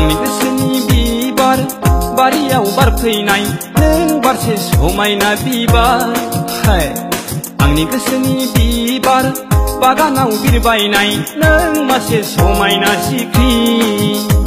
आंनि गोसोनि बिबार बारियाव बारफैनाय नों बारसे समायना बिबार हाय आंनि गोसोनि बिबार बागानाव बिरबायनाय नों मासे समायना सिख्रि